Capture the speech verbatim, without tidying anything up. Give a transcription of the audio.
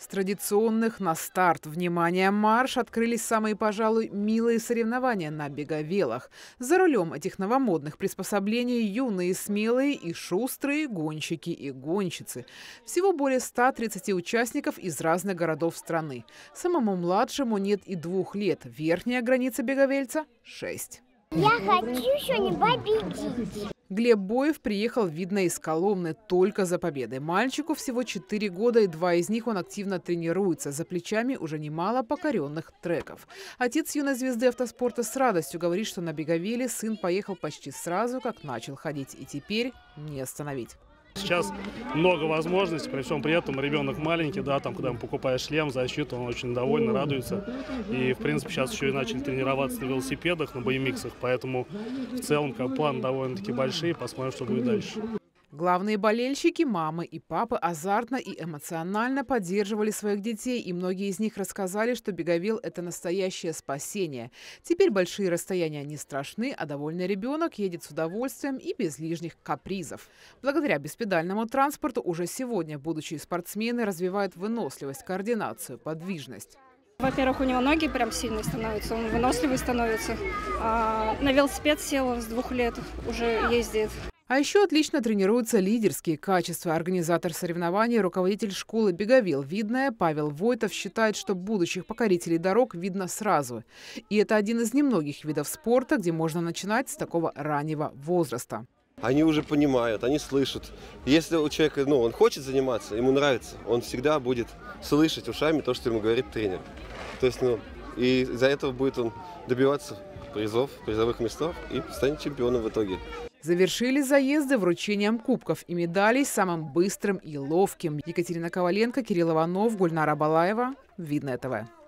традиционных на старт. Внимание, марш! Открылись самые, пожалуй, милые соревнования на беговелах. За рулем этих новомодных приспособлений юные, смелые и шустрые гонщики и гонщицы. Всего более ста тридцати участников из разных городов страны. Самому младшему нет и двух лет. Верхняя граница беговельца – шесть. Я хочу сегодня победить. Глеб Боев приехал, видно, из Коломны только за победой. Мальчику всего четыре года, и два из них он активно тренируется. За плечами уже немало покоренных треков. Отец юной звезды автоспорта с радостью говорит, что на беговеле сын поехал почти сразу, как начал ходить. И теперь не остановить. Сейчас много возможностей, при всем при этом ребенок маленький, да, там, когда ему покупаешь шлем, защиту, он очень доволен, радуется. И, в принципе, сейчас еще и начали тренироваться на велосипедах, на би эм иксах, поэтому в целом как план довольно-таки большие, посмотрим, что будет дальше. Главные болельщики, мамы и папы, азартно и эмоционально поддерживали своих детей, и многие из них рассказали, что беговел – это настоящее спасение. Теперь большие расстояния не страшны, а довольный ребенок едет с удовольствием и без лишних капризов. Благодаря беспедальному транспорту уже сегодня будущие спортсмены развивают выносливость, координацию, подвижность. Во-первых, у него ноги прям сильные становятся, он выносливый становится. А на велосипед сел с двух лет, уже ездит. А еще отлично тренируются лидерские качества. Организатор соревнований, руководитель школы беговел «Видное» Павел Войтов считает, что будущих покорителей дорог видно сразу. И это один из немногих видов спорта, где можно начинать с такого раннего возраста. Они уже понимают, они слышат. Если у человека, ну, он хочет заниматься, ему нравится, он всегда будет слышать ушами то, что ему говорит тренер. То есть, ну, и из-за этого будет он добиваться призов, призовых местов и станет чемпионом в итоге. Завершили заезды вручением кубков и медалей самым быстрым и ловким. Екатерина Коваленко, Кирилл Иванов, Гульнара Балаева. Видное ТВ.